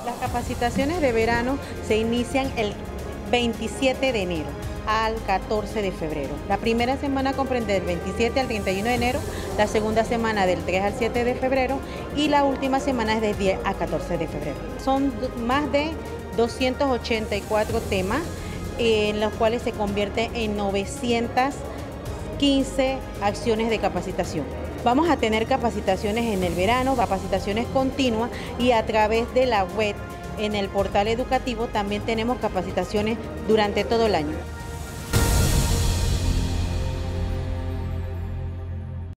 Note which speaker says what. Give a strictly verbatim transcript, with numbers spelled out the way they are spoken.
Speaker 1: Las capacitaciones de verano se inician el veintisiete de enero al catorce de febrero. La primera semana comprende del veintisiete al treinta y uno de enero, la segunda semana del tres al siete de febrero y la última semana es del diez al catorce de febrero. Son más de doscientos ochenta y cuatro temas en los cuales se convierte en novecientas quince acciones de capacitación. Vamos a tener capacitaciones en el verano, capacitaciones continuas y a través de la web en el portal educativo también tenemos capacitaciones durante todo el año.